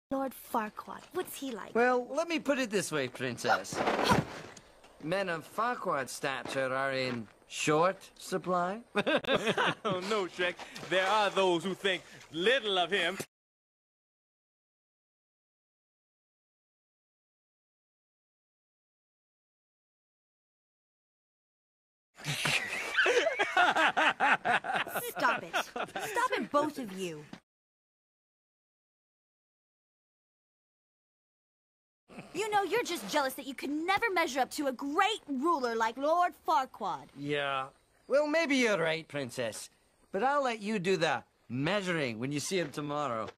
Lord Farquaad, what's he like? Well, let me put it this way, Princess. Men of Farquaad's stature are in short supply. Oh, no, Shrek. There are those who think little of him. Stop it. Stop it, both of you. You know, you're just jealous that you could never measure up to a great ruler like Lord Farquaad. Yeah. Well, maybe you're right, Princess. But I'll let you do the measuring when you see him tomorrow.